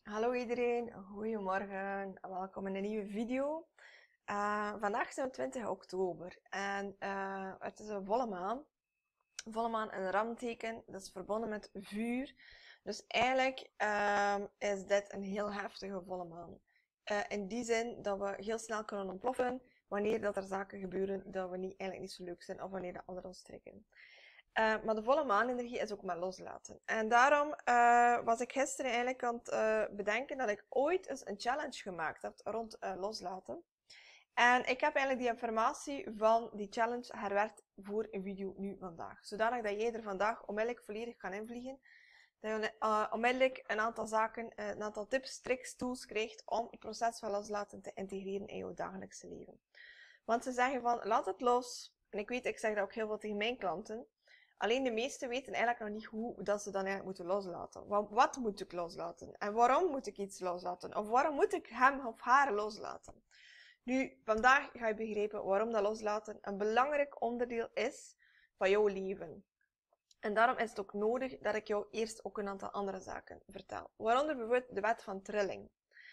Hallo iedereen, goedemorgen, welkom in een nieuwe video. Vandaag zijn we 20 oktober en het is een volle maan. Volle maan een ramteken, dat is verbonden met vuur. Dus eigenlijk is dit een heel heftige volle maan. In die zin dat we heel snel kunnen ontploffen wanneer dat er zaken gebeuren dat we eigenlijk niet zo leuk zijn of wanneer de anderen ons trekken. Maar de volle maanenergie is ook met loslaten. En daarom was ik gisteren eigenlijk aan het bedenken dat ik ooit eens een challenge gemaakt heb rond loslaten. En ik heb eigenlijk die informatie van die challenge herwerkt voor een video nu vandaag. Zodanig dat jij er vandaag onmiddellijk volledig kan invliegen. Dat je onmiddellijk een aantal zaken, een aantal tips, tricks, tools krijgt om het proces van loslaten te integreren in jouw dagelijkse leven. Want ze zeggen van, laat het los. En ik weet, ik zeg dat ook heel veel tegen mijn klanten. Alleen de meesten weten eigenlijk nog niet hoe dat ze dan eigenlijk moeten loslaten. Wat moet ik loslaten? En waarom moet ik iets loslaten? Of waarom moet ik hem of haar loslaten? Nu, vandaag ga je begrijpen waarom dat loslaten een belangrijk onderdeel is van jouw leven. En daarom is het ook nodig dat ik jou eerst ook een aantal andere zaken vertel. Waaronder bijvoorbeeld de wet van trilling.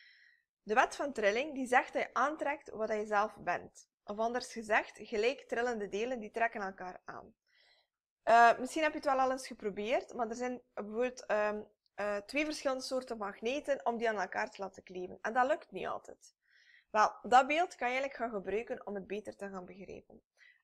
De wet van trilling die zegt dat je aantrekt wat je zelf bent. Of anders gezegd, gelijk trillende delen die trekken elkaar aan. Misschien heb je het wel al eens geprobeerd, maar er zijn bijvoorbeeld twee verschillende soorten magneten om die aan elkaar te laten kleven. En dat lukt niet altijd. Wel, dat beeld kan je eigenlijk gaan gebruiken om het beter te gaan begrijpen.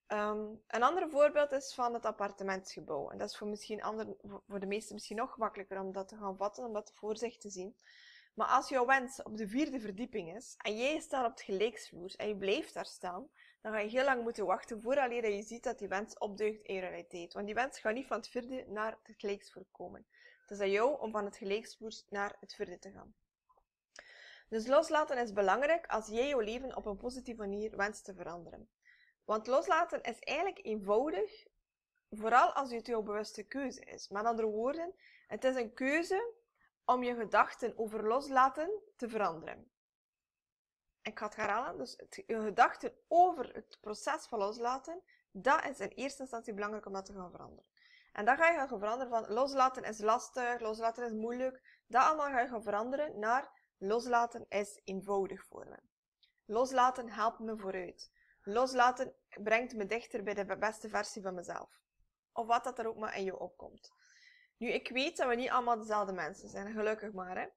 Een ander voorbeeld is van het appartementsgebouw. En dat is voor de meesten misschien nog gemakkelijker om dat te gaan vatten, om dat voor zich te zien. Maar als jouw wens op de 4e verdieping is en jij staat op het gelijksvloer en je blijft daar staan, dan ga je heel lang moeten wachten vooraleer je ziet dat die wens opduikt in realiteit. Want die wens gaat niet van het 4e naar het gelijksvloer komen. Het is aan jou om van het gelijksvloer naar het 4e te gaan. Dus loslaten is belangrijk als jij jouw leven op een positieve manier wenst te veranderen. Want loslaten is eigenlijk eenvoudig, vooral als het jouw bewuste keuze is. Met andere woorden, het is een keuze om je gedachten over loslaten te veranderen. Ik ga het herhalen, dus je gedachten over het proces van loslaten, dat is in eerste instantie belangrijk om dat te gaan veranderen. En dan ga je gaan veranderen van loslaten is lastig, loslaten is moeilijk. Dat allemaal ga je gaan veranderen naar loslaten is eenvoudig voor me. Loslaten helpt me vooruit. Loslaten brengt me dichter bij de beste versie van mezelf. Of wat dat er ook maar in je opkomt. Nu, ik weet dat we niet allemaal dezelfde mensen zijn, gelukkig maar. Hè.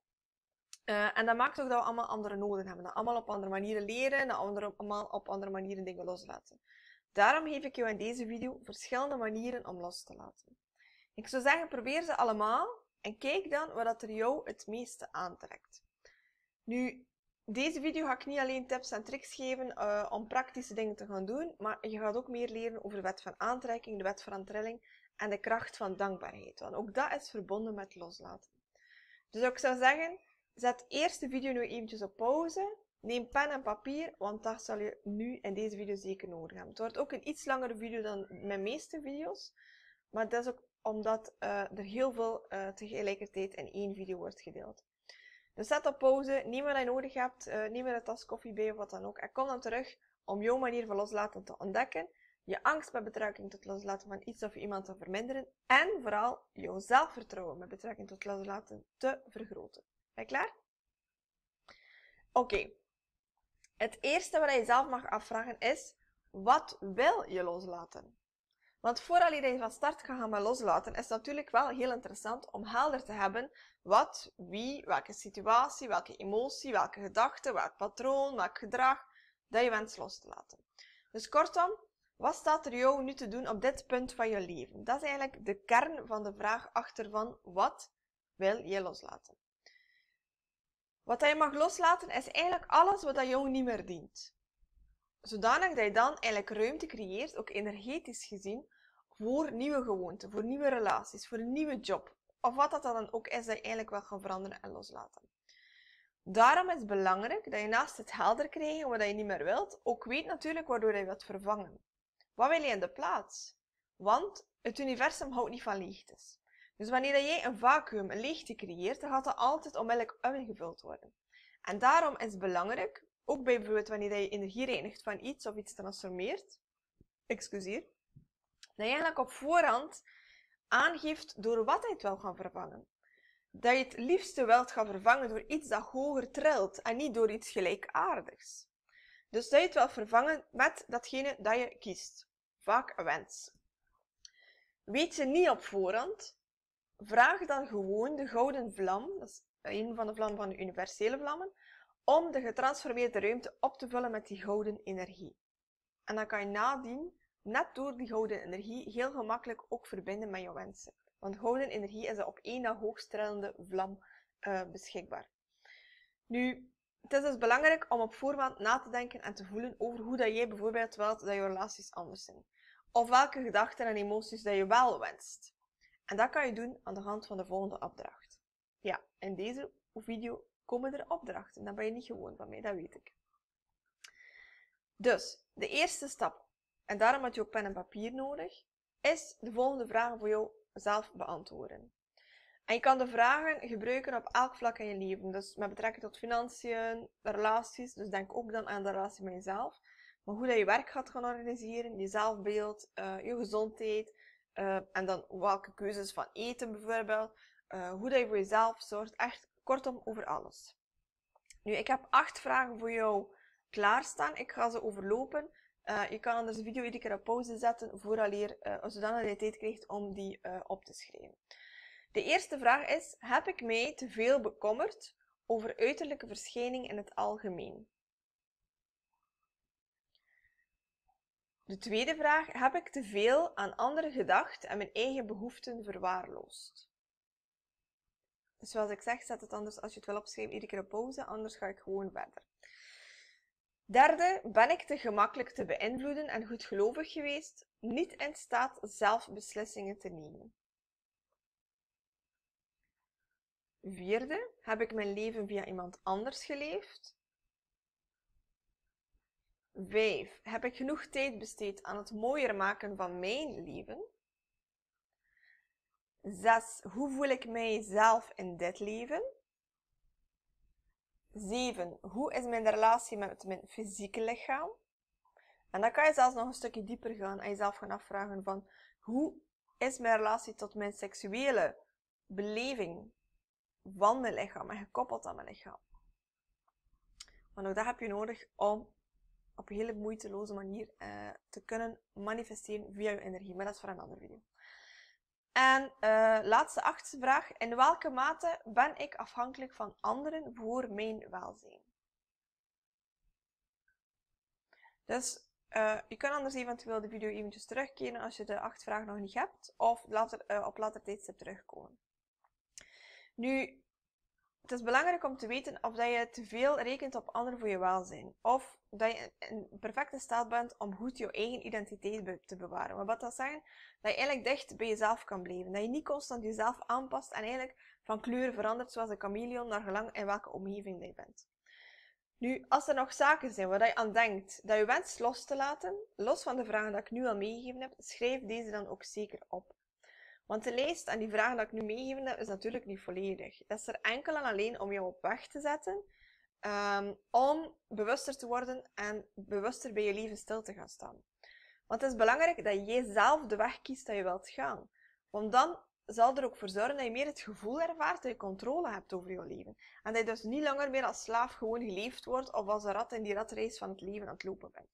En dat maakt ook dat we allemaal andere noden hebben. Dat we allemaal op andere manieren leren, dat we allemaal op andere manieren dingen loslaten. Daarom geef ik jou in deze video verschillende manieren om los te laten. Ik zou zeggen, probeer ze allemaal en kijk dan wat er jou het meeste aantrekt. Nu, deze video ga ik niet alleen tips en tricks geven om praktische dingen te gaan doen, maar je gaat ook meer leren over de wet van aantrekking, de wet van trilling en de kracht van dankbaarheid. Want ook dat is verbonden met loslaten. Dus ik zou zeggen, zet eerst de video nu eventjes op pauze. Neem pen en papier, want dat zal je nu in deze video zeker nodig hebben. Het wordt ook een iets langere video dan mijn meeste video's. Maar dat is ook omdat er heel veel tegelijkertijd in één video wordt gedeeld. Dus zet op pauze, neem wat je nodig hebt, neem er een tas koffie bij of wat dan ook. En kom dan terug om jouw manier van loslaten te ontdekken. Je angst met betrekking tot loslaten van iets of iemand te verminderen. En vooral jouw zelfvertrouwen met betrekking tot loslaten te vergroten. Ben je klaar? Oké. Het eerste wat je zelf mag afvragen is, wat wil je loslaten? Want voordat je van start gaat gaan met loslaten, is het natuurlijk wel heel interessant om helder te hebben wat, wie, welke situatie, welke emotie, welke gedachte, welk patroon, welk gedrag dat je wenst los te laten. Dus kortom, wat staat er jou nu te doen op dit punt van je leven? Dat is eigenlijk de kern van de vraag achter van wat wil je loslaten? Wat je mag loslaten is eigenlijk alles wat jou niet meer dient. Zodanig dat je dan eigenlijk ruimte creëert, ook energetisch gezien, voor nieuwe gewoonten, voor nieuwe relaties, voor een nieuwe job. Of wat dat dan ook is dat je eigenlijk wil gaan veranderen en loslaten. Daarom is het belangrijk dat je naast het helder krijgen wat je niet meer wilt, ook weet natuurlijk waardoor je wilt vervangen. Wat wil je in de plaats? Want het universum houdt niet van leegtes. Dus wanneer jij een vacuüm, een leegte creëert, dan gaat dat altijd onmiddellijk ingevuld worden. En daarom is het belangrijk, ook bij bijvoorbeeld wanneer je energie reinigt van iets of iets transformeert, dat je eigenlijk op voorhand aangeeft door wat je het wil gaan vervangen. dat je het liefste wilt gaan vervangen door iets dat hoger trilt en niet door iets gelijkaardigs. Dus dat je het wilt vervangen met datgene dat je kiest. Vaak een wens. Weet je niet op voorhand, vraag dan gewoon de gouden vlam, dat is een van de vlammen van de universele vlammen, om de getransformeerde ruimte op te vullen met die gouden energie. En dan kan je nadien, net door die gouden energie, heel gemakkelijk ook verbinden met je wensen. Want gouden energie is op één na hoogst trillende vlam beschikbaar. Nu, het is dus belangrijk om op voorhand na te denken en te voelen over hoe dat jij bijvoorbeeld wilt dat je relaties anders zijn. Of welke gedachten en emoties dat je wel wenst. En dat kan je doen aan de hand van de volgende opdracht. Ja, in deze video komen er opdrachten. Dat ben je niet gewoon van mij, dat weet ik. Dus, de eerste stap, en daarom had je ook pen en papier nodig, is de volgende vragen voor jou zelf beantwoorden. En je kan de vragen gebruiken op elk vlak in je leven. Dus met betrekking tot financiën, relaties, dus denk ook dan aan de relatie met jezelf. Maar hoe dat je werk gaat gaan organiseren, je zelfbeeld, je gezondheid, en dan welke keuzes van eten bijvoorbeeld, hoe dat je voor jezelf zorgt, echt kortom over alles. Nu, ik heb 8 vragen voor jou klaarstaan. Ik ga ze overlopen. Je kan anders de video iedere keer op pauze zetten, vooraleer, zodat je tijd krijgt om die op te schrijven. De eerste vraag is, heb ik mij te veel bekommerd over uiterlijke verschijning in het algemeen? De tweede vraag, heb ik te veel aan anderen gedacht en mijn eigen behoeften verwaarloosd? Dus zoals ik zeg, zet het anders als je het wil opschrijven iedere keer op pauze, anders ga ik gewoon verder. Derde, ben ik te gemakkelijk te beïnvloeden en goedgelovig geweest, niet in staat zelf beslissingen te nemen? Vierde, heb ik mijn leven via iemand anders geleefd? 5, heb ik genoeg tijd besteed aan het mooier maken van mijn leven? 6, hoe voel ik mijzelf in dit leven? 7, hoe is mijn relatie met mijn fysieke lichaam? En dan kan je zelfs nog een stukje dieper gaan en jezelf gaan afvragen van, hoe is mijn relatie tot mijn seksuele beleving van mijn lichaam en gekoppeld aan mijn lichaam? Want ook dat heb je nodig om op een hele moeiteloze manier te kunnen manifesteren via je energie. Maar dat is voor een andere video. En laatste 8e vraag. In welke mate ben ik afhankelijk van anderen voor mijn welzijn? Dus je kan anders eventueel de video eventjes terugkeren als je de 8 vragen nog niet hebt. Of later, op later tijdstip terugkomen. Nu, het is belangrijk om te weten of dat je te veel rekent op anderen voor je welzijn. Of dat je in perfecte staat bent om goed je eigen identiteit te bewaren. Maar wat dat zegt, dat je eigenlijk dicht bij jezelf kan blijven. Dat je niet constant jezelf aanpast en eigenlijk van kleur verandert zoals een chameleon naar gelang in welke omgeving dat je bent. Nu, als er nog zaken zijn waar je aan denkt dat je wenst los te laten, los van de vragen die ik nu al meegegeven heb, schrijf deze dan ook zeker op. Want de lijst en die vragen die ik nu meegegeven heb, is natuurlijk niet volledig. Dat is er enkel en alleen om jou op weg te zetten, om bewuster te worden en bewuster bij je leven stil te gaan staan. Want het is belangrijk dat jij zelf de weg kiest dat je wilt gaan. Want dan zal er ook voor zorgen dat je meer het gevoel ervaart dat je controle hebt over je leven. En dat je dus niet langer meer als slaaf gewoon geleefd wordt of als een rat in die ratreis van het leven aan het lopen bent.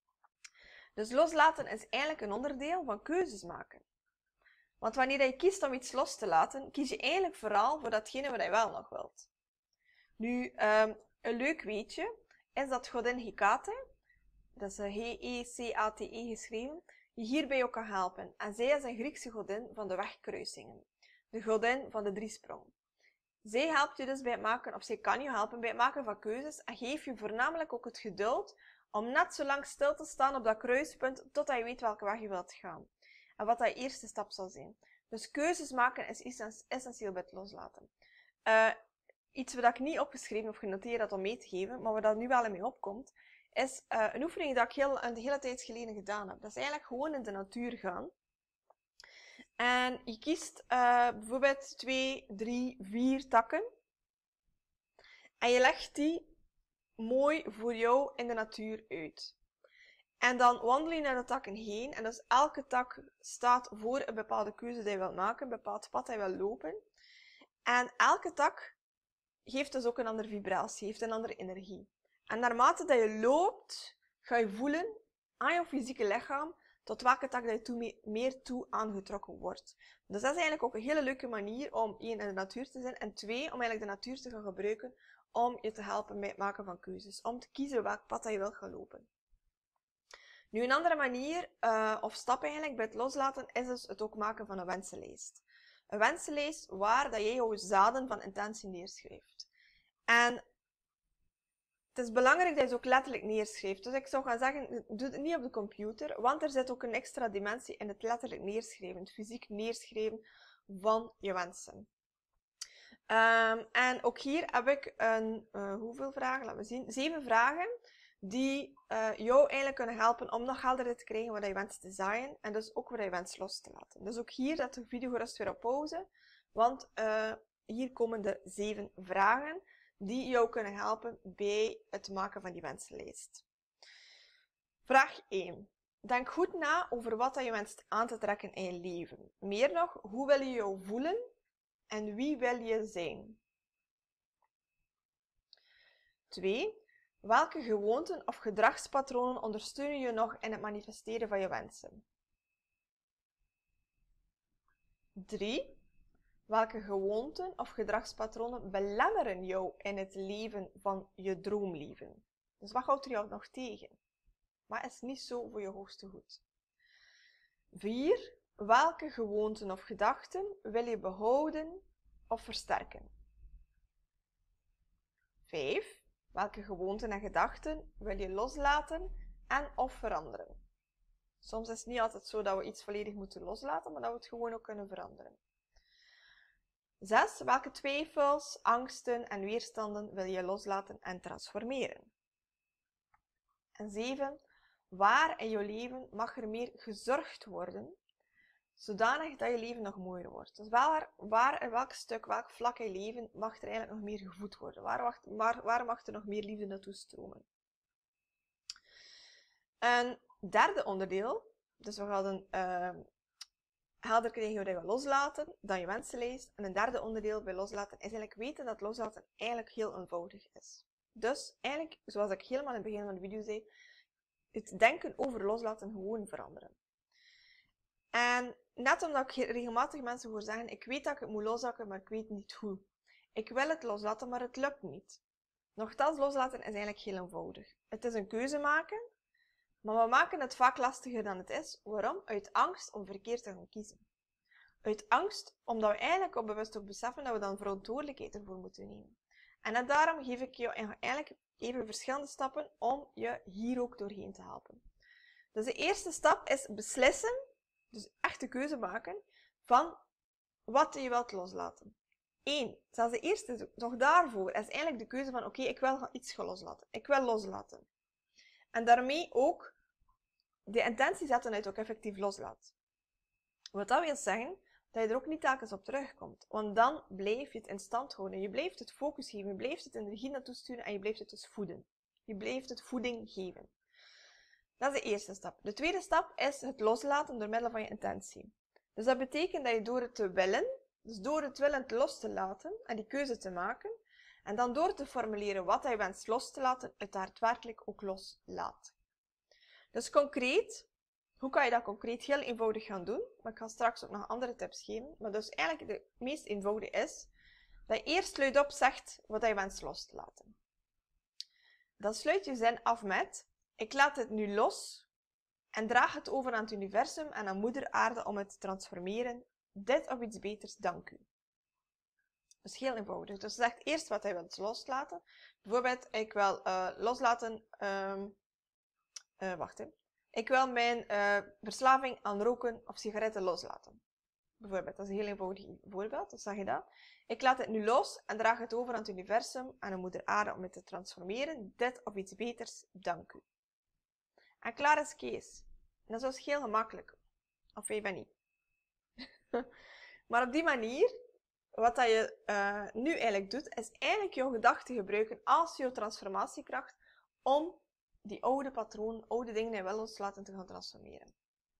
Dus loslaten is eigenlijk een onderdeel van keuzes maken. Want wanneer je kiest om iets los te laten, kies je eigenlijk vooral voor datgene wat je wel nog wilt. Nu, een leuk weetje is dat godin Hecate, dat is Hecate geschreven, je hierbij ook kan helpen. En zij is een Griekse godin van de wegkruisingen. De godin van de driesprong. Zij helpt je dus bij het maken, of zij kan je helpen bij het maken van keuzes en geeft je voornamelijk ook het geduld om net zo lang stil te staan op dat kruispunt totdat je weet welke weg je wilt gaan. En wat dat je eerste stap zal zijn. Dus keuzes maken is essentieel bij het loslaten. Iets wat ik niet opgeschreven of genoteerd had om mee te geven, maar waar dat nu wel in mee opkomt, is een oefening die ik een hele tijd geleden gedaan heb. Dat is eigenlijk gewoon in de natuur gaan. En je kiest bijvoorbeeld 2, 3, 4 takken. En je legt die mooi voor jou in de natuur uit. En dan wandel je naar de takken heen. En dus elke tak staat voor een bepaalde keuze die je wilt maken, een bepaald pad dat je wilt lopen. En elke tak geeft dus ook een andere vibratie, heeft een andere energie. En naarmate dat je loopt, ga je voelen aan je fysieke lichaam tot welke tak dat je meer toe aangetrokken wordt. Dus dat is eigenlijk ook een hele leuke manier om 1 in de natuur te zijn en 2 om eigenlijk de natuur te gaan gebruiken om je te helpen met het maken van keuzes. Om te kiezen welk pad dat je wilt gaan lopen. Nu een andere manier of stap eigenlijk bij het loslaten is dus het ook maken van een wensenlijst. Een wensenlijst waar dat jij jouw zaden van intentie neerschrijft. En het is belangrijk dat je het ook letterlijk neerschrijft. Dus ik zou gaan zeggen, doe het niet op de computer, want er zit ook een extra dimensie in het letterlijk neerschrijven, het fysiek neerschrijven van je wensen. En ook hier heb ik hoeveel vragen? Laten we zien. 7 vragen die jou eigenlijk kunnen helpen om nog helderder te krijgen wat je wenst te zaaien en dus ook wat je wenst los te laten. Dus ook hier zet de video gerust weer op pauze, want hier komen de 7 vragen die jou kunnen helpen bij het maken van die wensenlijst. Vraag 1. Denk goed na over wat je wenst aan te trekken in je leven. Meer nog, hoe wil je jou voelen en wie wil je zijn? 2. Welke gewoonten of gedragspatronen ondersteunen je nog in het manifesteren van je wensen? 3. Welke gewoonten of gedragspatronen belemmeren jou in het leven van je droomleven? Dus wat houdt er jou nog tegen? Wat is niet zo voor je hoogste goed? 4. Welke gewoonten of gedachten wil je behouden of versterken? 5. Welke gewoonten en gedachten wil je loslaten en of veranderen? Soms is het niet altijd zo dat we iets volledig moeten loslaten, maar dat we het gewoon ook kunnen veranderen. 6. Welke twijfels, angsten en weerstanden wil je loslaten en transformeren? En 7. Waar in je leven mag er meer gezorgd worden, zodanig dat je leven nog mooier wordt? Dus waar in welk stuk, welk vlak in je leven mag er eigenlijk nog meer gevoed worden? Waar mag er nog meer liefde naartoe stromen? Een derde onderdeel, dus we gaan helder krijgen hoe je wil loslaten, dan je wensenlijst. En een derde onderdeel bij loslaten is eigenlijk weten dat loslaten eigenlijk heel eenvoudig is. Dus eigenlijk, zoals ik helemaal in het begin van de video zei, het denken over loslaten gewoon veranderen. En net omdat ik regelmatig mensen hoor zeggen, ik weet dat ik het moet loslaten, maar ik weet niet hoe. Ik wil het loslaten, maar het lukt niet. Nochtans, loslaten is eigenlijk heel eenvoudig. Het is een keuze maken, maar we maken het vaak lastiger dan het is. Waarom? Uit angst om verkeerd te gaan kiezen. Uit angst omdat we eigenlijk onbewust ook beseffen dat we dan verantwoordelijkheid ervoor moeten nemen. En daarom geef ik je eigenlijk even verschillende stappen om je hier ook doorheen te helpen. Dus de eerste stap is beslissen, dus echt de keuze maken van wat je wilt loslaten. 1. Zelfs de eerste, nog daarvoor, is eigenlijk de keuze van oké, ik wil iets gaan loslaten. Ik wil loslaten. En daarmee ook de intentie zetten dat je het ook effectief loslaat. Wat dat wil zeggen, dat je er ook niet telkens op terugkomt. Want dan blijf je het in stand houden. Je blijft het focus geven, je blijft het energie naartoe sturen en je blijft het dus voeden. Je blijft het voeding geven. Dat is de eerste stap. De tweede stap is het loslaten door middel van je intentie. Dus dat betekent dat je door het te willen, dus door het willen los te laten en die keuze te maken, en dan door te formuleren wat je wenst los te laten, het daadwerkelijk ook loslaat. Dus concreet, hoe kan je dat concreet heel eenvoudig gaan doen? Maar ik ga straks ook nog andere tips geven. Maar dus eigenlijk de meest eenvoudige is dat je eerst luidop zegt wat je wenst los te laten. Dan sluit je zin af met: ik laat het nu los en draag het over aan het universum en aan moeder aarde om het te transformeren. Dit of iets beters, dank u. Dat is heel eenvoudig. Dus je zegt eerst wat je wilt loslaten. Bijvoorbeeld, ik wil loslaten... Ik wil mijn verslaving aan roken of sigaretten loslaten. Bijvoorbeeld, dat is een heel eenvoudig voorbeeld. Dus zeg je dat. Ik laat het nu los en draag het over aan het universum, aan de moeder aarde om het te transformeren. Dit of iets beters, dank u. En klaar is Kees. En dat is dus heel gemakkelijk. Of even niet. Maar op die manier, wat dat je nu eigenlijk doet, is eigenlijk jouw gedachten gebruiken als jouw transformatiekracht om die oude patroon, oude dingen in wel loslaten te gaan transformeren.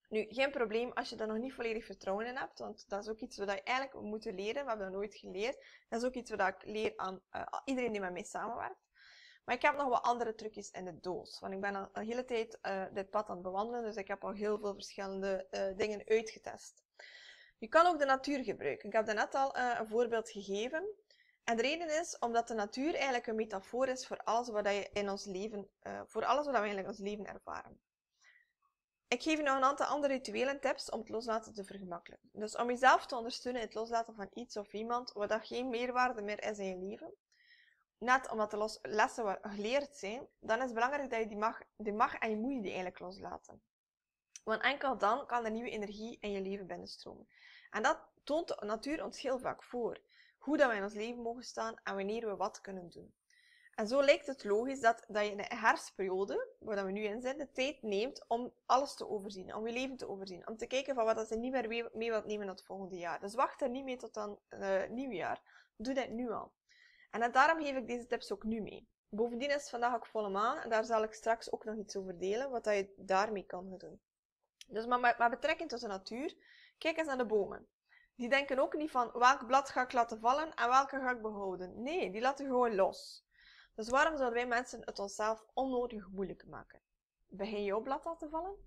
Nu, geen probleem als je daar nog niet volledig vertrouwen in hebt, want dat is ook iets wat je eigenlijk moet leren. We hebben dat nooit geleerd. Dat is ook iets wat ik leer aan iedereen die met mij samenwerkt. Maar ik heb nog wat andere trucjes in de doos. Want ik ben al een hele tijd dit pad aan het bewandelen, dus ik heb al heel veel verschillende dingen uitgetest. Je kan ook de natuur gebruiken. Ik heb daarnet al een voorbeeld gegeven. En de reden is omdat de natuur eigenlijk een metafoor is voor alles wat je in ons leven, voor alles wat we eigenlijk in ons leven ervaren. Ik geef je nog een aantal andere rituelen tips om het loslaten te vergemakkelijken. Dus om jezelf te ondersteunen in het loslaten van iets of iemand wat dat geen meerwaarde meer is in je leven, net omdat de lessen geleerd zijn, dan is het belangrijk dat je die mag en je moet je die eigenlijk loslaten. Want enkel dan kan er nieuwe energie in je leven binnenstromen. En dat toont de natuur ons heel vaak voor. Hoe dat we in ons leven mogen staan en wanneer we wat kunnen doen. En zo lijkt het logisch dat je in de herfstperiode, waar we nu in zitten, de tijd neemt om alles te overzien, om je leven te overzien. Om te kijken van wat je niet meer mee wilt nemen naar het volgende jaar. Dus wacht er niet mee tot dan nieuwjaar. Doe dat nu al. En daarom geef ik deze tips ook nu mee. Bovendien is het vandaag ook volle maan en daar zal ik straks ook nog iets over delen, wat je daarmee kan doen. Dus met betrekking tot de natuur, kijk eens naar de bomen. Die denken ook niet van welk blad ga ik laten vallen en welke ga ik behouden. Nee, die laten gewoon los. Dus waarom zouden wij mensen het onszelf onnodig moeilijk maken? Begin jouw blad al te vallen?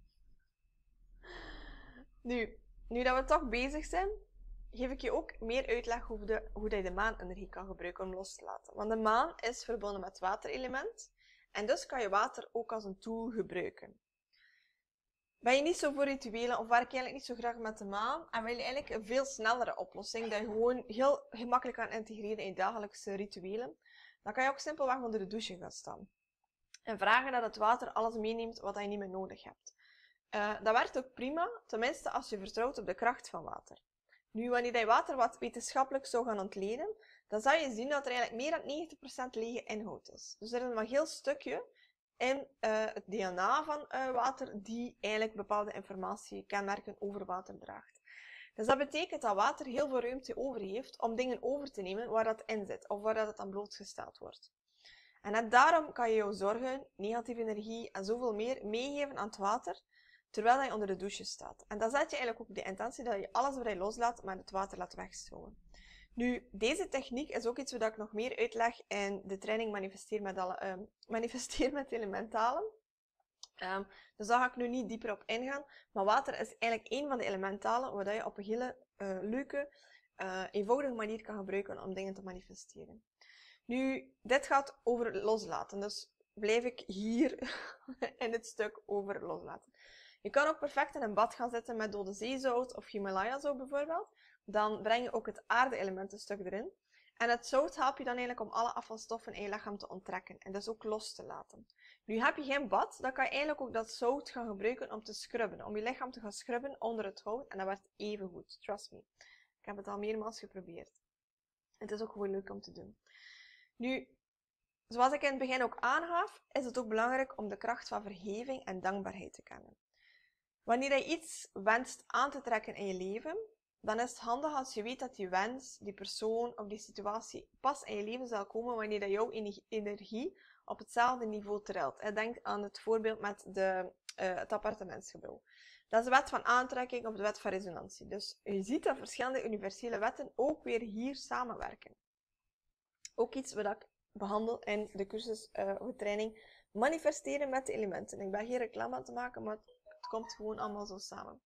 Nu dat we toch bezig zijn, geef ik je ook meer uitleg over hoe je de maanenergie kan gebruiken om los te laten. Want de maan is verbonden met het waterelement en dus kan je water ook als een tool gebruiken. Ben je niet zo voor rituelen of werk je eigenlijk niet zo graag met de maan en wil je eigenlijk een veel snellere oplossing dat je gewoon heel gemakkelijk kan integreren in je dagelijkse rituelen, dan kan je ook simpelweg onder de douche gaan staan. En vragen dat het water alles meeneemt wat je niet meer nodig hebt. Dat werkt ook prima, tenminste als je vertrouwt op de kracht van water. Nu, wanneer je water wat wetenschappelijk zou gaan ontleden, dan zou je zien dat er eigenlijk meer dan 90% lege inhoud is. Dus er is een maar heel stukje in het DNA van water die eigenlijk bepaalde informatie, kenmerken over water draagt. Dus dat betekent dat water heel veel ruimte over heeft om dingen over te nemen waar dat in zit of waar dat het aan blootgesteld wordt. En net daarom kan je jouw zorgen, negatieve energie en zoveel meer meegeven aan het water, terwijl je onder de douche staat. En dan zet je eigenlijk ook de intentie dat je alles wat je loslaat met het water laat wegstromen. Nu, deze techniek is ook iets wat ik nog meer uitleg in de training Manifesteer met Elementalen. Dus daar ga ik nu niet dieper op ingaan. Maar water is eigenlijk een van de elementalen waar je op een hele leuke, eenvoudige manier kan gebruiken om dingen te manifesteren. Nu, dit gaat over loslaten. Dus blijf ik hier in het stuk over loslaten. Je kan ook perfect in een bad gaan zitten met dode zeezout of Himalaya-zout bijvoorbeeld. Dan breng je ook het aarde-element een stuk erin. En het zout helpt je dan eigenlijk om alle afvalstoffen in je lichaam te onttrekken en dus ook los te laten. Nu heb je geen bad, dan kan je eigenlijk ook dat zout gaan gebruiken om te scrubben. Om je lichaam te gaan scrubben onder het hout en dat werkt even goed, trust me. Ik heb het al meermaals geprobeerd. Het is ook gewoon leuk om te doen. Nu, zoals ik in het begin ook aangaf, is het ook belangrijk om de kracht van vergeving en dankbaarheid te kennen. Wanneer je iets wenst aan te trekken in je leven, dan is het handig als je weet dat die wens, die persoon of die situatie pas in je leven zal komen wanneer dat jouw energie op hetzelfde niveau trilt. Denk aan het voorbeeld met het appartementsgebouw. Dat is de wet van aantrekking of de wet van resonantie. Dus je ziet dat verschillende universele wetten ook weer hier samenwerken. Ook iets wat ik behandel in de cursus of training Manifesteren met de elementen. Ik ben geen reclame aan te maken, maar het komt gewoon allemaal zo samen.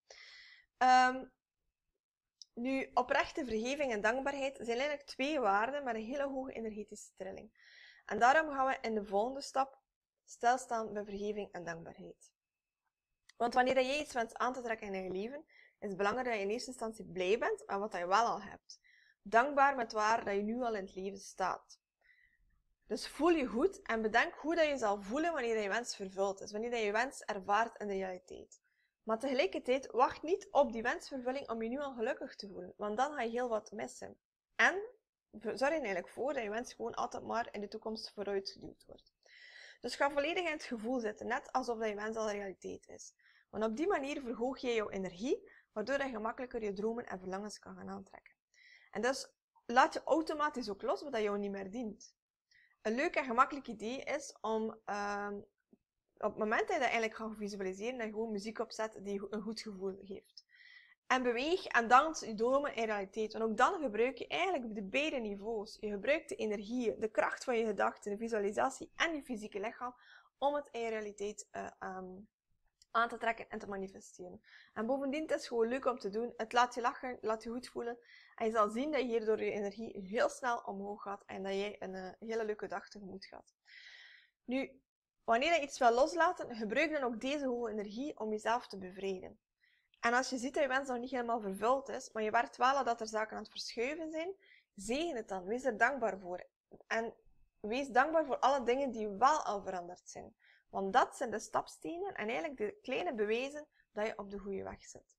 Nu, oprechte vergeving en dankbaarheid zijn eigenlijk twee waarden met een hele hoge energetische trilling. En daarom gaan we in de volgende stap stilstaan bij vergeving en dankbaarheid. Want wanneer je iets wenst aan te trekken in je leven, is het belangrijk dat je in eerste instantie blij bent met wat je wel al hebt. Dankbaar met waar dat je nu al in het leven staat. Dus voel je goed en bedenk hoe dat je zal voelen wanneer je wens vervuld is, wanneer je wens ervaart in de realiteit. Maar tegelijkertijd wacht niet op die wensvervulling om je nu al gelukkig te voelen, want dan ga je heel wat missen. En zorg er eigenlijk voor dat je wens gewoon altijd maar in de toekomst vooruitgeduwd wordt. Dus ga volledig in het gevoel zitten, net alsof dat je wens al realiteit is. Want op die manier verhoog je jouw energie, waardoor je gemakkelijker je dromen en verlangens kan gaan aantrekken. En dus laat je automatisch ook los wat jou niet meer dient. Een leuk en gemakkelijk idee is om op het moment dat je dat eigenlijk gaat visualiseren, dat je gewoon muziek opzet die een goed gevoel geeft. En beweeg en dans je dromen in realiteit. Want ook dan gebruik je eigenlijk de beide niveaus. Je gebruikt de energie, de kracht van je gedachten, de visualisatie en je fysieke lichaam om het in je realiteit aan te trekken en te manifesteren. En bovendien, het is gewoon leuk om te doen. Het laat je lachen, laat je goed voelen. En je zal zien dat je hierdoor je energie heel snel omhoog gaat en dat jij een hele leuke dag tegemoet gaat. Nu, wanneer je iets wil loslaten, gebruik dan ook deze hoge energie om jezelf te bevrijden. En als je ziet dat je wens nog niet helemaal vervuld is, maar je werkt wel aan dat er zaken aan het verschuiven zijn, zegen het dan. Wees er dankbaar voor. En wees dankbaar voor alle dingen die wel al veranderd zijn. Want dat zijn de stapstenen en eigenlijk de kleine bewijzen dat je op de goede weg zit.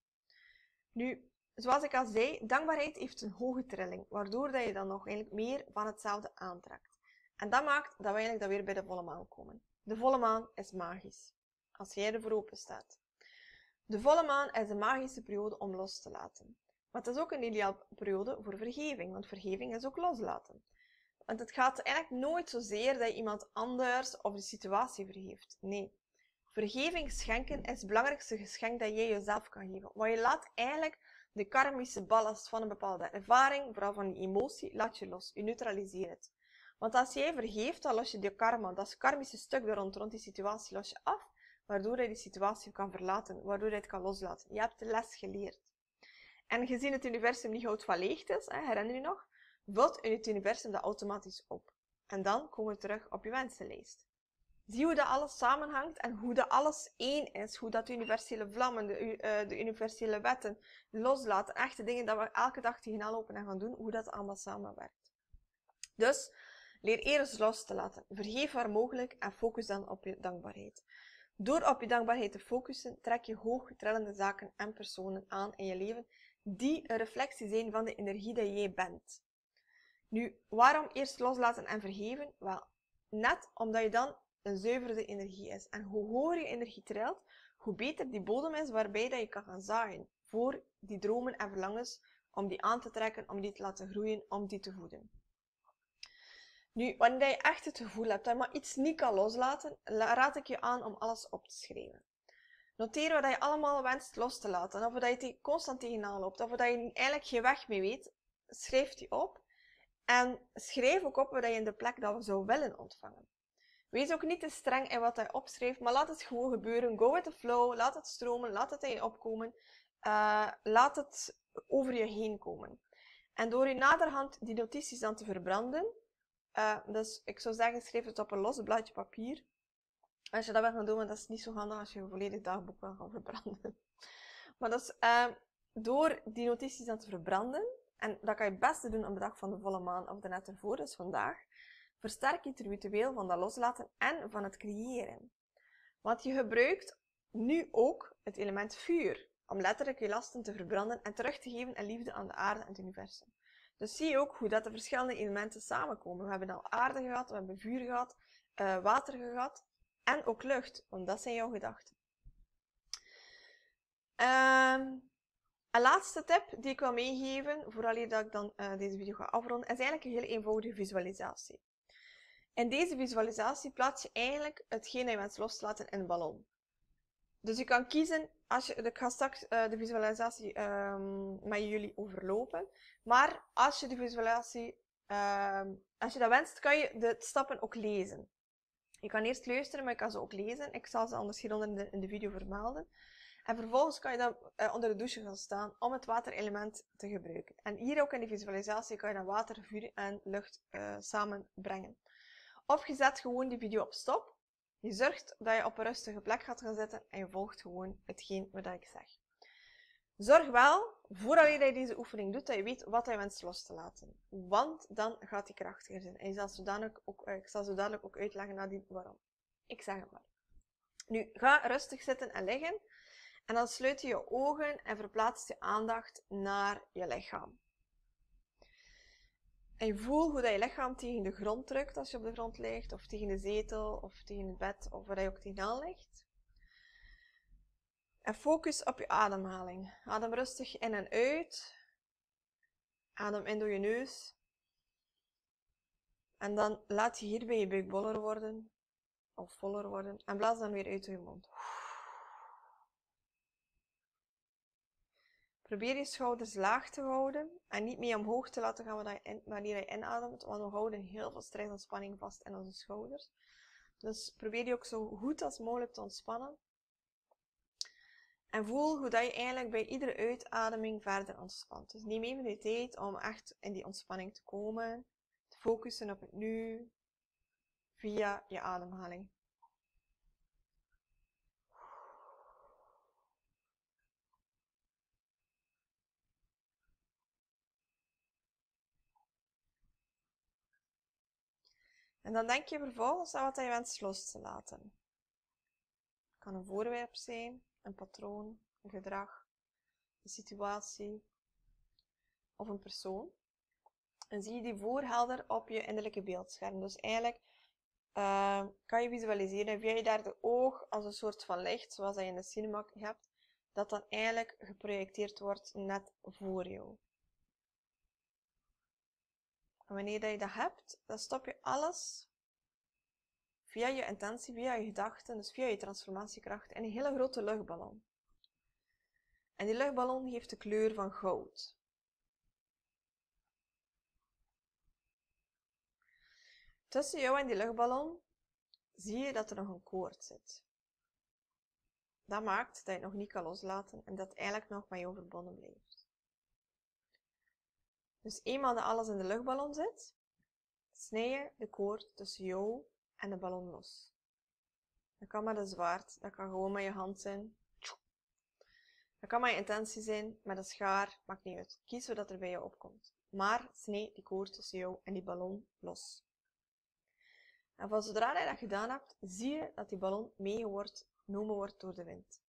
Nu, zoals ik al zei, dankbaarheid heeft een hoge trilling, waardoor dat je dan nog eigenlijk meer van hetzelfde aantrekt. En dat maakt dat we eigenlijk dan weer bij de volle maan komen. De volle maan is magisch, als jij ervoor open staat. De volle maan is een magische periode om los te laten. Maar het is ook een ideale periode voor vergeving, want vergeving is ook loslaten. Want het gaat eigenlijk nooit zozeer dat je iemand anders of de situatie vergeeft. Nee. Vergeving schenken is het belangrijkste geschenk dat jij jezelf kan geven. Want je laat eigenlijk de karmische ballast van een bepaalde ervaring, vooral van die emotie, laat je los. Je neutraliseert het. Want als jij vergeeft, dan los je die karma, dat karmische stuk rond die situatie, los je af, waardoor je die situatie kan verlaten, waardoor je het kan loslaten. Je hebt de les geleerd. En gezien het universum niet goud van leegte is, herinner je nog, vult in het universum dat automatisch op. En dan komen we terug op je wensenlijst. Zie hoe dat alles samenhangt en hoe dat alles één is. Hoe dat de universele vlammen, de universele wetten, loslaten, echte dingen dat we elke dag tegenaan lopen en gaan doen, hoe dat allemaal samenwerkt. Dus, leer eerst los te laten. Vergeef waar mogelijk en focus dan op je dankbaarheid. Door op je dankbaarheid te focussen, trek je hoogtrillende zaken en personen aan in je leven die een reflectie zijn van de energie die jij bent. Nu, waarom eerst loslaten en vergeven? Wel, net omdat je dan een zuiverde energie is. En hoe hoger je energie trilt, hoe beter die bodem is waarbij dat je kan gaan zaaien. Voor die dromen en verlangens, om die aan te trekken, om die te laten groeien, om die te voeden. Nu, wanneer je echt het gevoel hebt dat je maar iets niet kan loslaten, raad ik je aan om alles op te schrijven. Noteer wat je allemaal wenst los te laten, of dat je constant tegenaan loopt, of dat je eigenlijk geen weg mee weet. Schrijf die op. En schrijf ook op wat je in de plek dat we zou willen ontvangen. Wees ook niet te streng in wat je opschrijft, maar laat het gewoon gebeuren. Go with the flow, laat het stromen, laat het in je opkomen. Laat het over je heen komen. En door je naderhand die notities dan te verbranden, dus ik zou zeggen, schrijf het op een los blaadje papier. Als je dat wil gaan doen, want dat is niet zo handig als je een volledig dagboek wil gaan verbranden. Maar dus, door die notities dan te verbranden, en dat kan je het beste doen op de dag van de volle maan of de net ervoor, dus vandaag, versterk je het ritueel van dat loslaten en van het creëren. Want je gebruikt nu ook het element vuur, om letterlijk je lasten te verbranden en terug te geven in liefde aan de aarde en het universum. Dus zie je ook hoe dat de verschillende elementen samenkomen. We hebben al aarde gehad, we hebben vuur gehad, water gehad en ook lucht, want dat zijn jouw gedachten. Een laatste tip die ik wil meegeven, vooraleer dat ik dan deze video ga afronden, is eigenlijk een heel eenvoudige visualisatie. In deze visualisatie plaats je eigenlijk hetgeen dat je wenst los te laten in een ballon. Dus je kan kiezen, ik ga straks de visualisatie met jullie overlopen, maar als je de visualisatie, als je dat wenst, kan je de stappen ook lezen. Je kan eerst luisteren, maar je kan ze ook lezen. Ik zal ze anders hieronder in de video vermelden. En vervolgens kan je dan onder de douche gaan staan om het waterelement te gebruiken. En hier ook in de visualisatie kan je dan water, vuur en lucht samenbrengen. Of je zet gewoon die video op stop. Je zorgt dat je op een rustige plek gaat gaan zitten en je volgt gewoon hetgeen wat ik zeg. Zorg wel, voordat je deze oefening doet, dat je weet wat je wenst los te laten. Want dan gaat die krachtiger zijn. En ik zal zo dadelijk ook uitleggen nadien waarom. Ik zeg het maar. Nu, ga rustig zitten en liggen. En dan sluit je je ogen en verplaatst je aandacht naar je lichaam. En je voelt hoe dat je lichaam tegen de grond drukt als je op de grond ligt, of tegen de zetel, of tegen het bed, of waar je ook tegenaan ligt. En focus op je ademhaling. Adem rustig in en uit. Adem in door je neus. En dan laat je hierbij je buik boller worden. of voller worden. En blaas dan weer uit je mond. Probeer je schouders laag te houden en niet meer omhoog te laten gaan wanneer je inademt, want we houden heel veel stress en spanning vast in onze schouders. Dus probeer die ook zo goed als mogelijk te ontspannen. En voel hoe dat je eigenlijk bij iedere uitademing verder ontspant. Dus neem even de tijd om echt in die ontspanning te komen, te focussen op het nu, via je ademhaling. En dan denk je vervolgens aan wat je wenst los te laten. Het kan een voorwerp zijn, een patroon, een gedrag, een situatie of een persoon. En zie je die voorhelder op je innerlijke beeldscherm. Dus eigenlijk kan je visualiseren, via je derde oog als een soort van licht, zoals je in de cinema hebt, dat dan eigenlijk geprojecteerd wordt net voor jou. En wanneer je dat hebt, dan stop je alles via je intentie, via je gedachten, dus via je transformatiekracht, in een hele grote luchtballon. En die luchtballon heeft de kleur van goud. Tussen jou en die luchtballon zie je dat er nog een koord zit. Dat maakt dat je het nog niet kan loslaten en dat het eigenlijk nog met jou verbonden blijft. Dus eenmaal dat alles in de luchtballon zit, snij je de koord tussen jou en de ballon los. Dat kan met een zwaard, dat kan gewoon met je hand zijn. Dat kan met je intentie zijn, met een schaar, maakt niet uit. Kies wat er bij je opkomt. Maar snij die koord tussen jou en die ballon los. En van zodra je dat gedaan hebt, zie je dat die ballon meegenomen wordt door de wind.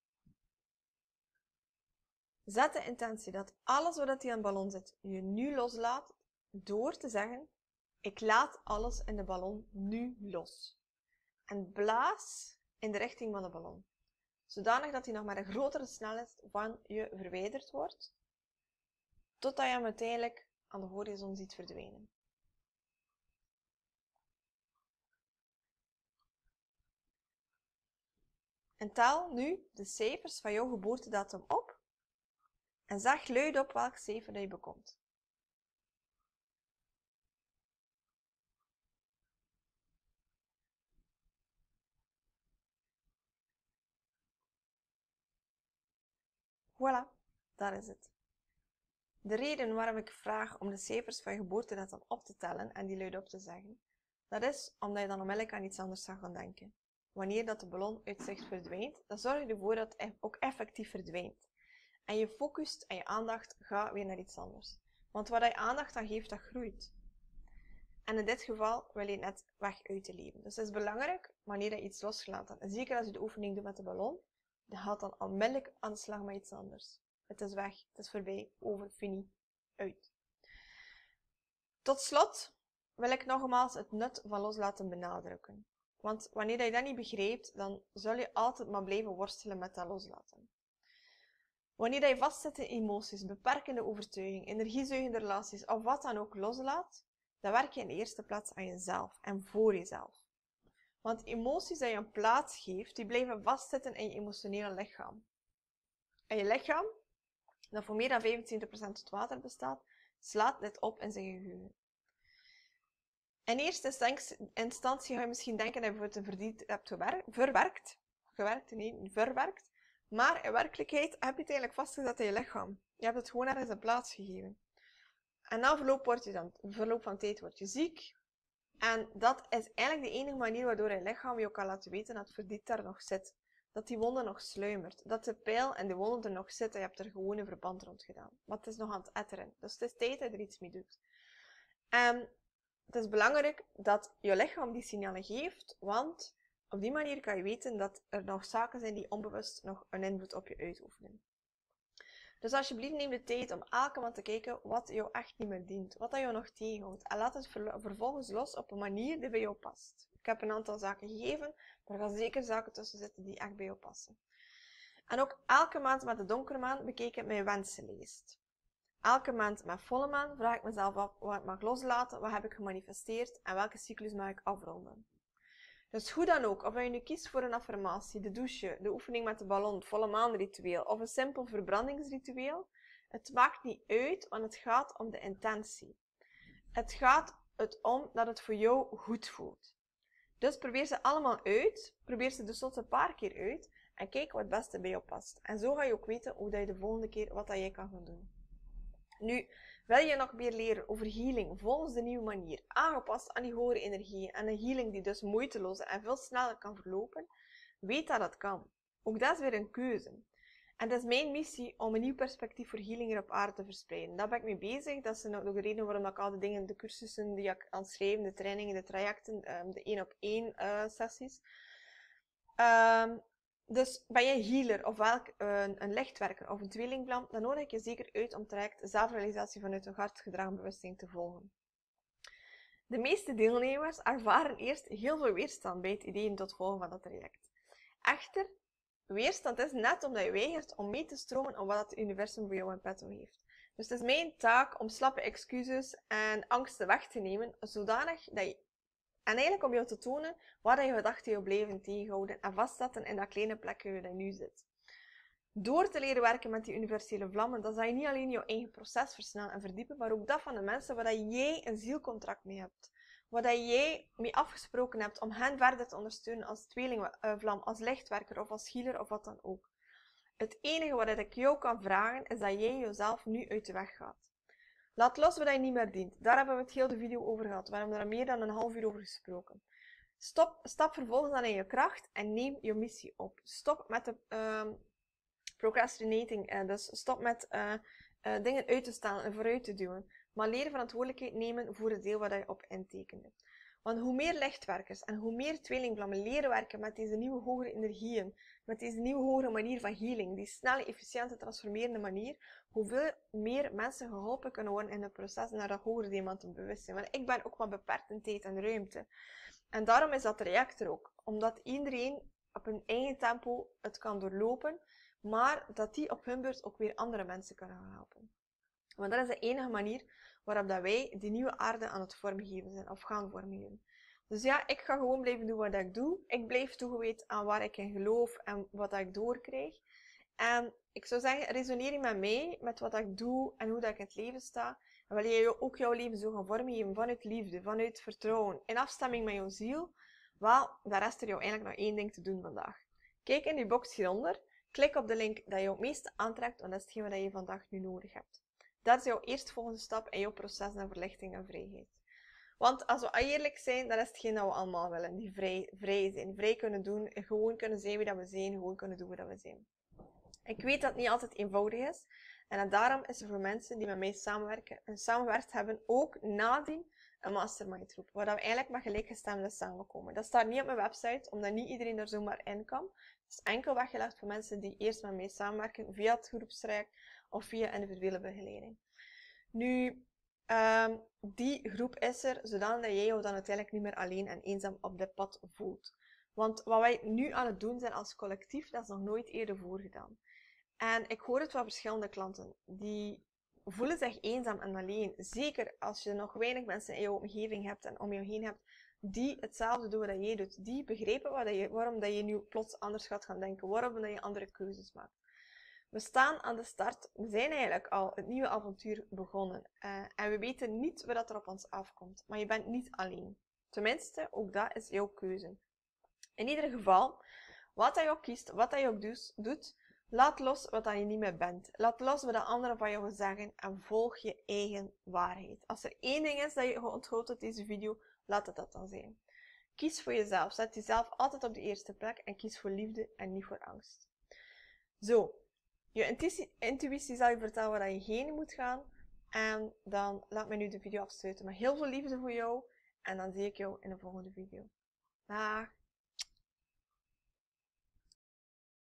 Zet de intentie dat alles wat hier aan de ballon zit, je nu loslaat, door te zeggen, ik laat alles in de ballon nu los. En blaas in de richting van de ballon. Zodanig dat hij nog met een grotere snelheid van je verwijderd wordt, totdat je hem uiteindelijk aan de horizon ziet verdwijnen. En tel nu de cijfers van jouw geboortedatum op en zeg luidop welk cijfer je bekomt. Voilà, dat is het. De reden waarom ik vraag om de cijfers van je geboortedatum op te tellen en die luidop te zeggen, dat is omdat je dan onmiddellijk aan iets anders zou gaan denken. Wanneer dat de ballon uit zicht verdwijnt, dan zorg je ervoor dat het ook effectief verdwijnt. En je focust en je aandacht gaat weer naar iets anders. Want wat je aandacht aan geeft, dat groeit. En in dit geval wil je het net weg uit te leven. Dus het is belangrijk, wanneer je iets loslaat, en zeker als je de oefening doet met de ballon, dan gaat dan onmiddellijk aan de slag met iets anders. Het is weg, het is voorbij, over, fini, uit. Tot slot wil ik nogmaals het nut van loslaten benadrukken. Want wanneer je dat niet begrijpt, dan zul je altijd maar blijven worstelen met dat loslaten. Wanneer je vastzit in emoties, beperkende overtuiging, energiezuigende relaties of wat dan ook loslaat, dan werk je in de eerste plaats aan jezelf en voor jezelf. Want emoties die je een plaats geeft, die blijven vastzitten in je emotionele lichaam. En je lichaam, dat voor meer dan 75% uit water bestaat, slaat dit op in zijn geheugen. In eerste instantie ga je misschien denken dat je bijvoorbeeld een verdriet hebt verwerkt. Maar in werkelijkheid heb je het eigenlijk vastgezet in je lichaam. Je hebt het gewoon ergens een plaats gegeven. En na verloop van tijd word je ziek. En dat is eigenlijk de enige manier waardoor je lichaam je kan laten weten dat het verdriet daar nog zit. Dat die wonde nog sluimert. Dat de pijl en de wonde er nog zitten. Je hebt er gewoon een verband rond gedaan. Maar het is nog aan het etteren. Dus het is tijd dat je er iets mee doet. En het is belangrijk dat je lichaam die signalen geeft. Want op die manier kan je weten dat er nog zaken zijn die onbewust nog een invloed op je uitoefenen. Dus alsjeblieft neem de tijd om elke maand te kijken wat jou echt niet meer dient. Wat dat jou nog tegenhoudt. En laat het vervolgens los op een manier die bij jou past. Ik heb een aantal zaken gegeven, maar er gaan zeker zaken tussen zitten die echt bij jou passen. En ook elke maand met de donkere maan bekijk ik mijn wensenlijst. Elke maand met volle maan vraag ik mezelf af wat ik mag loslaten, wat heb ik gemanifesteerd en welke cyclus mag ik afronden. Dus hoe dan ook, of je nu kiest voor een affirmatie, de douche, de oefening met de ballon, het volle maanritueel of een simpel verbrandingsritueel, het maakt niet uit, want het gaat om de intentie. Het gaat om dat het voor jou goed voelt. Dus probeer ze allemaal uit, probeer ze dus tot een paar keer uit en kijk wat het beste bij jou past. En zo ga je ook weten hoe je de volgende keer wat jij kan gaan doen. Nu, wil je nog meer leren over healing volgens de nieuwe manier, aangepast aan die hogere energieën en een healing die dus moeiteloos en veel sneller kan verlopen? Weet dat dat kan. Ook dat is weer een keuze. En het is mijn missie om een nieuw perspectief voor healing hier op aarde te verspreiden. Daar ben ik mee bezig. Dat is ook de reden waarom ik al de dingen, de cursussen die ik aan het schrijven, de trainingen, de trajecten, de 1-op-1 sessies. Dus ben je healer of een lichtwerker of een tweelingvlam, dan nodig ik je zeker uit om traject zelfrealisatie vanuit een hartgedragen bewustzijn te volgen. De meeste deelnemers ervaren eerst heel veel weerstand bij het idee tot volgen van dat traject. Echter, weerstand is net omdat je weigert om mee te stromen op wat het universum voor jou in petto heeft. Dus het is mijn taak om slappe excuses en angsten weg te nemen, zodanig dat je en eigenlijk om jou te tonen waar je gedachten jou blijven tegenhouden en vastzetten in dat kleine plekje waar je nu zit. Door te leren werken met die universele vlammen, dan zal je niet alleen jouw eigen proces versnellen en verdiepen, maar ook dat van de mensen waar jij een zielcontract mee hebt. Waar jij mee afgesproken hebt om hen verder te ondersteunen als tweelingvlam, als lichtwerker of als healer of wat dan ook. Het enige wat ik jou kan vragen, is dat jij jezelf nu uit de weg gaat. Laat los wat je niet meer dient. Daar hebben we het heel de video over gehad. We hebben er meer dan een half uur over gesproken. Stap vervolgens dan in je kracht en neem je missie op. Stop met de procrastinating. Dus stop met dingen uit te stellen en vooruit te duwen. Maar leer verantwoordelijkheid nemen voor het deel waar je op intekende. Want hoe meer lichtwerkers en hoe meer tweelingvlammen leren werken met deze nieuwe hogere energieën, met deze nieuwe hogere manier van healing, die snelle, efficiënte, transformerende manier, hoeveel meer mensen geholpen kunnen worden in het proces naar dat hogere diamantenbewustzijn. Want ik ben ook maar beperkt in tijd en ruimte. En daarom is dat traject er ook. Omdat iedereen op hun eigen tempo het kan doorlopen, maar dat die op hun beurt ook weer andere mensen kunnen gaan helpen. Want dat is de enige manier waarop dat wij die nieuwe aarde aan het vormgeven zijn, of gaan vormgeven. Dus ja, ik ga gewoon blijven doen wat ik doe. Ik blijf toegewijd aan waar ik in geloof en wat ik doorkrijg. En ik zou zeggen, resoneer je met mij, met wat ik doe en hoe dat ik in het leven sta. En wil je ook jouw leven zo gaan vormgeven vanuit liefde, vanuit vertrouwen, in afstemming met jouw ziel? Wel, dan rest er jou eigenlijk nog één ding te doen vandaag. Kijk in die box hieronder, klik op de link dat je het meeste aantrekt, want dat is hetgeen wat je vandaag nu nodig hebt. Dat is jouw eerstvolgende stap in jouw proces naar verlichting en vrijheid. Want als we eerlijk zijn, dat is hetgeen dat we allemaal willen. Die vrij zijn, vrij kunnen doen, gewoon kunnen zijn wie dat we zijn, gewoon kunnen doen wie dat we zijn. Ik weet dat het niet altijd eenvoudig is. En daarom is er voor mensen die met mij samenwerken en samengewerkt hebben, ook nadien een mastermind groep. Waar we eigenlijk met gelijkgestemden samenkomen. Dat staat niet op mijn website, omdat niet iedereen er zomaar in kan. Het is enkel weggelegd voor mensen die eerst met mij samenwerken via het groepstraject of via individuele begeleiding. Nu, die groep is er, zodat jij jou dan uiteindelijk niet meer alleen en eenzaam op dit pad voelt. Want wat wij nu aan het doen zijn als collectief, dat is nog nooit eerder voorgedaan. En ik hoor het van verschillende klanten, die voelen zich eenzaam en alleen. Zeker als je nog weinig mensen in jouw omgeving hebt en om je heen hebt, die hetzelfde doen wat jij doet. Die begrijpen waarom dat je nu plots anders gaat gaan denken, waarom dat je andere keuzes maakt. We staan aan de start, we zijn eigenlijk al het nieuwe avontuur begonnen. En we weten niet wat er op ons afkomt, maar je bent niet alleen. Tenminste, ook dat is jouw keuze. In ieder geval, wat je ook kiest, wat je ook doet, laat los wat je niet meer bent. Laat los wat de anderen van jou zeggen en volg je eigen waarheid. Als er één ding is dat je onthoudt uit deze video, laat het dat dan zijn. Kies voor jezelf. Zet jezelf altijd op de eerste plek en kies voor liefde en niet voor angst. Zo, je intuïtie zal je vertellen waar je heen moet gaan. En dan laat me nu de video afsluiten met heel veel liefde voor jou. En dan zie ik jou in de volgende video. Dag!